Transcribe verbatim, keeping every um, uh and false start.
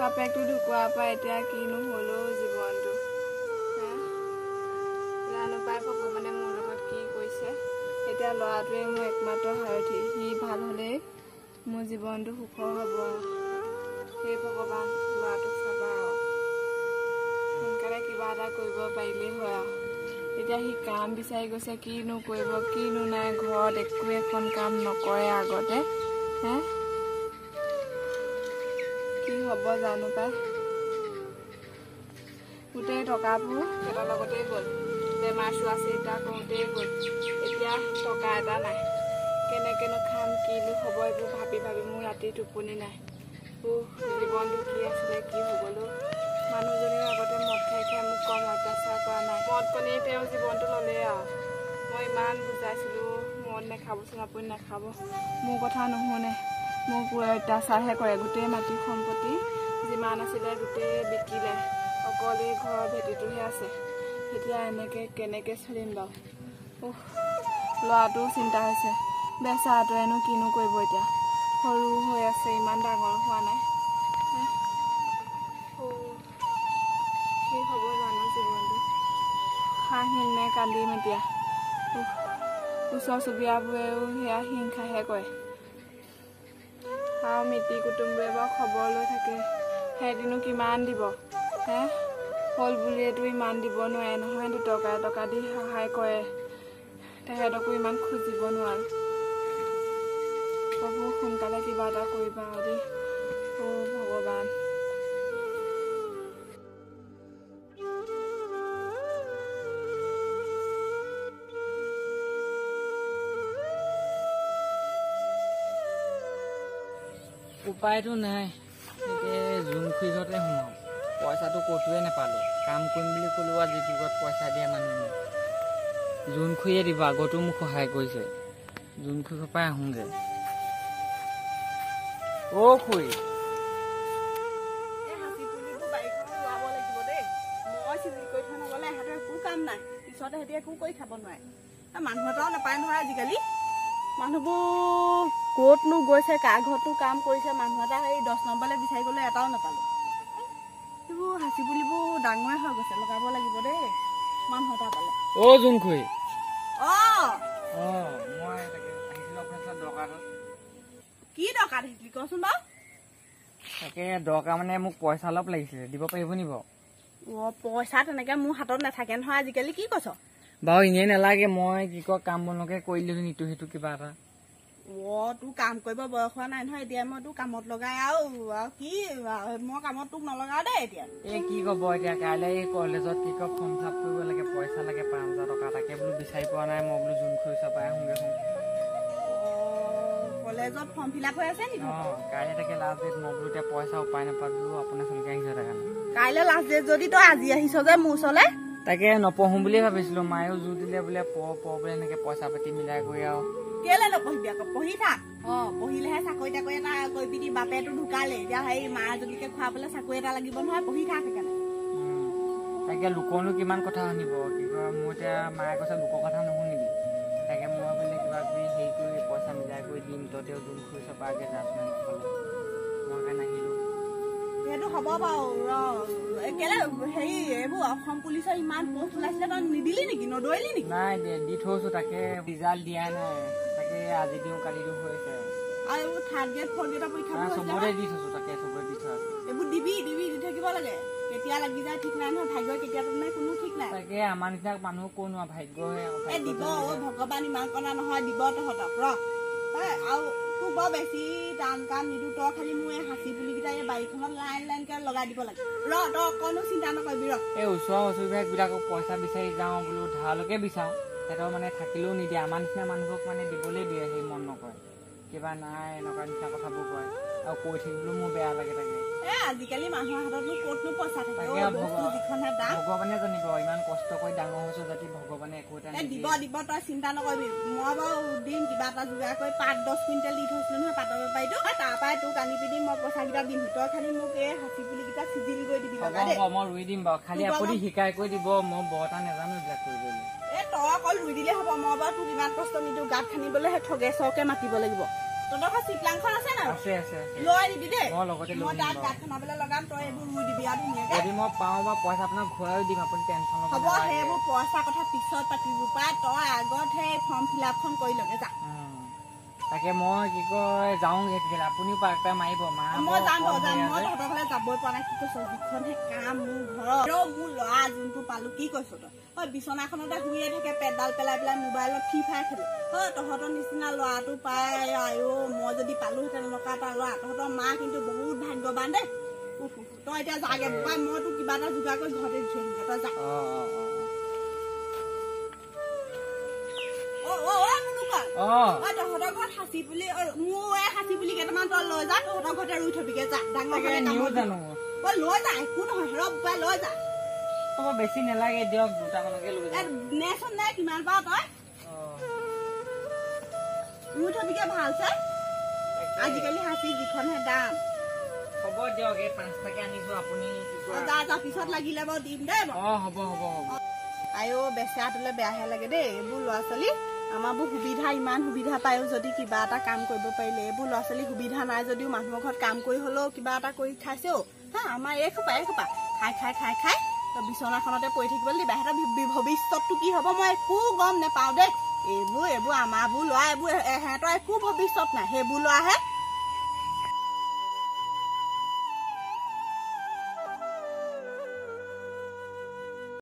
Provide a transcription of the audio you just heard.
বাপেকটো ঢুকোৱাৰ পৰা এতিয়া কিনো হলো জীৱনটো জানো পাই ভগৱানে মোৰ লগত কি কৰিছে এতিয়া ল'ৰাটোৱে মোৰ একমাত্ৰ সাৰথি সি ভাল হ'লেই মোৰ জীৱনটো সুখৰ হ'ব সেই ভগৱান ল'ৰাটোক চাবা আৰু সোনকালে কিবা এটা কৰিব পাৰিলেই হয় আৰু এতিয়া সি কাম বিচাৰি গৈছে কিনো কৰিব কিনো নাই ঘৰত একো এখন কাম নকৰে আগতে হে কি হ'ব জানো পাই গোটেই টকাবোৰ সিহঁতৰ লগতেই গ'ল বেমাৰ চোৱা চিতা কৰোঁতেই গ'ল এতিয়া টকা এটা নাই কেনেকৈনো খাম কিনো হ'ব এইবোৰ ভাবি ভাবি মোৰ ৰাতি টোপনি নাই জীৱনটো কি আছিলে কি হ'বলৈ মানুহজনীৰ আগতে মদ খাই খাই মোক কম অত্যাচাৰ কৰা নাই মদ কণীয়ে তেওঁ জীৱনটো ল'লেই আৰু মই ইমান বুজাইছিলোঁ মদ নাখাবচোন আপুনি নাখাব মোৰ কথা নুশুনে মোক অত্যাচাৰহে কৰে গোটেই মাটি সম্পত্তি যিমান আছিলে গোটেই বিকিলে অকল এই ঘৰৰ ভেটিটোহে আছে এতিয়া এনেকৈ কেনেকৈ চলিম বাৰু উহ ল'ৰাটোও চিন্তা হৈছে বেচাটোৱেনো কিনো কৰিব এতিয়া সৰু হৈ আছে ইমান ডাঙৰ হোৱা নাই কি হ'ব জানো জীৱনটো হাঁহিম নে কান্দিম এতিয়া ওচৰ চুবুৰীয়াবোৰেও সেয়া হিংসাহে কৰে আৰু মিতিৰ কুটুমবোৰে বাৰু খবৰ লৈ থাকে সেইদিনো কিমান দিব হে হ'ল বুলিয়েতো ইমান দিব নোৱাৰে নহয় দুটকা এটকা দি সহায় কৰে তেহেঁতকো ইমান খুজিব নোৱাৰোঁ প্ৰভু সোনকালে কিবা এটা কৰিবা দেই অ ভগৱান উপায়তো নাই এতিয়া জোন খুৰীঘৰতে সোমাওঁ পইচাটো ক'তোৱে নাপালোঁ কাম কৰিম বুলি ক'লেও আজি যুগত পইচা দিয়া মানুহ নাই জোন খুৰীয়ে দিব আগতো মোক সহায় কৰিছে জোন খুৰীৰ পৰাই আহোঁগৈ অ' খুৰী মানুহ এটাও নাপায় নহয় আজিকালি মানুহবোৰ ক'তনো গৈছে কাৰ ঘৰতো কাম কৰিছে মানুহ এটা সেই দহ নম্বৰলৈ বিচাৰি গ'লে এটাও নাপালোঁ এইবোৰ হাঁচি পুলিবোৰ ডাঙৰে হৈ গৈছে লগাব লাগিব দেই মানুহ এটা পালে অ' জোন খুৰী অঁ অঁ মই আহিছিলোঁ আপোনাৰ দৰকাৰ কি দৰকাৰ আহিছিলি কচোন বাৰু তাকে দৰকাৰ মানে মোক পইচা অলপ লাগিছিলে দিব পাৰিব নি বাৰু অঁ পইচা তেনেকৈ মোৰ হাতত নাথাকে নহয় আজিকালি কি কৈছ বাৰু এনেই নালাগে মই কি কয় কাম বনকে কৰি দিলোঁ ইটো সিটো কিবা এটা অঁ তোৰ কাম কৰিব বয়স হোৱা নাই নহয় এতিয়া মই তোৰ কামত লগাই আৰু কি মই কামত তোক নলগাওঁ দেই এতিয়া এই কি ক'ব এতিয়া কাইলৈ এই কলেজত কি কয় ফৰ্ম ফিল আপ কৰিব লাগে পইচা লাগে পাঁচ হাজাৰ টকা তাকে বোলো বিচাৰি পোৱা নাই মই বোলো জোন খুৰী ওচৰৰ পৰাই আহোঁগৈ শুন কলেজত ফৰ্ম ফিল আপ হৈ আছে নেকি অঁ কাইলৈ তাকে লাষ্ট ডেট মই বোলো এতিয়া পইচা উপায় নাপালোঁ আপোনাৰ চলকে আহিছে তাৰ কাৰণে কাইলৈ লাষ্ট ডেট যদি তই আজি আহিছ যে মোৰ ওচৰলৈ তাকে নপঢ়োঁ বুলিয়ে ভাবিছিলোঁ মায়েও জোৰ দিলে বোলে পঢ় পঢ় বোলে এনেকৈ পইচা পাতি মিলাই কৰি আৰু কেলে নপঢ়িবি আকৌ পঢ়ি থাক অঁ পঢ়িলেহে চাকৰি তাকৰি এটা কৰি পিনি বাপেটো ঢুকালে এতিয়া সেই মাজনীকে খুৱাবলৈ চাকৰি এটা লাগিব নহয় পঢ়ি থাক সেইকাৰণে তাকে লোকৰনো কিমান কথা শুনিব কি কয় মোৰ এতিয়া মায়ে কৈছে লোকৰ কথা নুশুনিবি তাকে মই বোলে কিবা কিবি হেৰি কৰি পইচা মিলাই কৰি দিম তই তেওঁ জোন খুৰী ওচৰৰ পৰা আগে যাচোন নক'লে মই কাৰণে আহিলোঁ সেইটো হ'ব বাৰু ৰ কেলে হেৰি এইবোৰ অসম পুলিচৰ ইমান পোষ্ট ওলাইছিলে তই নিদিলি নেকি নদৌৰিলি নেকি নাই দি থৈছোঁ তাকে ৰিজাল্ট দিয়াই নাই তাকে আজি দিওঁ কালি দিওঁ হৈ আছে আৰু এইবোৰ থাৰ্ড গ্ৰেড ফ'ৰ্থ গ্ৰেডৰ পৰীক্ষা চবতে দি থৈছোঁ তাকে চবতে দি থোৱা আছে এইবোৰ দিবি দিবি দি থাকিব লাগে কেতিয়া লাগি যায় ঠিক নাই নহয় ভাগ্য কেতিয়া তোৰ নাই কোনো ঠিক নাই তাকে আমাৰ নিচিনা মানুহ কোন ভাগ্যহে এই দিব ভগৱান ইমান কণা নহয় দিব তহঁতক ৰ আৰু তোক বৰ বেছি টান কাম নিদিওঁ তই খালি মোৰ এই হাঁচি পুলিকেইটা এই বাৰীখনত লাইন লাইনকৈ লগাই দিব লাগে ৰ তই অকণো চিন্তা নকৰিবি ৰ এই ওচৰৰ ওচৰবিলাকক পইচা বিচাৰি যাওঁ বোলো ধাৰলৈকে বিচাৰোঁ সিহঁতৰ মানে থাকিলেও নিদিয়ে আমাৰ নিচিনা মানুহক মানে দিবলৈ দিয়ে সেই মন নকৰে কিবা নাই এনেকুৱা নিচিনা কথাবোৰ কয় আৰু কৈ থাকিবলৈও মোৰ বেয়া লাগে তাকে এ আজিকালি মানুহৰ হাততনো ক'তনো পইচা থাকে ভগৱানে জানিব ইমান কষ্ট কৰি ডাঙৰ হৈছোঁ যদি ভগৱানে একো এটা দিব দিব তই চিন্তা নকৰিবি মই বাৰু দিম কিবা এটা যোগাৰ কৰি পাত দহ কুইণ্টেল দি থৈছিলোঁ নহয় পাতৰ বেপাৰীটো তাৰ পৰাই তোক আনি পিনি মই পইচাকেইটা দিম তই খালি মোক এই হাঁচি পুলিকেইটা চিজিল কৰি দিবি মই ৰুই দিম বাৰু খালি আপুনি শিকাই কৰি দিব মই বৰ এটা নাজানো এইবিলাক কৰিবলৈ এই তই অকল ৰুই দিলে হ'ব মই বাৰু তোক ইমান কষ্ট নিদিওঁ গাঁত খান্দিবলৈ সেই ঠগে চৰকে মাতিব লাগিব তহঁতৰ ঘৰত চিপলাংখন আছে নাই আছে আছে আছে লৈ আনিবি দেই মই লগতে লৈ মই তাত আনিম গাঁত খানাবলৈ লগাম তই এইবোৰ ৰুই দিবি আৰু ধুনীয়াকে যদি মই পাওঁ বা পইচা আপোনাক ঘূৰাই দিম আপুনি টেনশ্যন ল'ব হ'ব নালাগে সেইবোৰ পইচা কথা পিছত পাতিবি পাই তই আগত সেই ফৰ্ম ফিল আপখন কৰি লগে যা তাকে মই কি কয় যাওঁগে তেতিয়াহ'লে আপুনিও পাক এটা মাৰিব মা মই যাম বাৰু যাম মই তহঁতৰ ঘৰলৈ যাবই পৰা নাই কি কৈছ যিখনহে কাম মোৰ ঘৰত আৰু মোৰ ল'ৰা যোনটো পালো কি কৈছ তই অ বিচনাখনতে শুইয়ে থাকে পেডাল পেলাই পেলাই মোবাইলত ফ্ৰী ফায়াৰ খেলো অ তহঁতৰ নিচিনা ল'ৰাটো পাই আইঅ মই যদি পালোহেঁতেন এনেকুৱা এটা ল'ৰা তহঁতৰ মা কিন্তু বহুত ভাগ্যৱান দেই তই এতিয়া যাগে পাই মই তোক কিবা এটা যোগাৰ কৰি ঘৰতে দি থৈ আহিমগৈ তই যা অ অ অ মুনুকা অ তহঁতৰ ঘৰত সাঁচি পুলি মোৰ এই সাঁচি পুলি কেইটামান তই লৈ যা তহঁতৰ ঘৰতে ৰুই থবিগে যা ডাঙৰ জানো অ লৈ যা একো নহয় ৰব পাই লৈ যা হ'ব বেছি নালাগে দিয়ক দুটামানকে লৈ যাম নেচোন নে কিমান পাৱ তই ৰুই থবিগে ভালছে আজিকালি সাঁচি যিখনহে দাম হ'ব দিয়ক এই পাঁচটাকে আনিছো আপুনি যা যা পিছত লাগিলে বাৰু দিম দেই অ হ'ব হ'ব হ'ব আইঅ বেচেৰাটোলৈ বেয়াহে লাগে দেই এইবোৰ ল'ৰা ছোৱালী আমাৰবোৰ সুবিধা ইমান সুবিধা পায়ো যদি কিবা এটা কাম কৰিব পাৰিলে এইবোৰ ল'ৰা ছোৱালী সুবিধা নাই যদিও মানুহৰ ঘৰত কাম কৰি হ'লেও কিবা এটা কৰি খাইছেও হা আমাৰ এই খোপা এই খোপা খাই খাই খাই খাই তই বিচনাখনতে পৰি থাকিবলৈ দিবা সিহঁতৰ ভৱিষ্যতটো কি হ'ব মই একো গম নেপাওঁ দেই এইবোৰ এইবোৰ আমাৰবোৰ ল'ৰা এইবোৰ সিহঁতৰ একো ভৱিষ্যত নাই সেইবোৰ ল'ৰাহে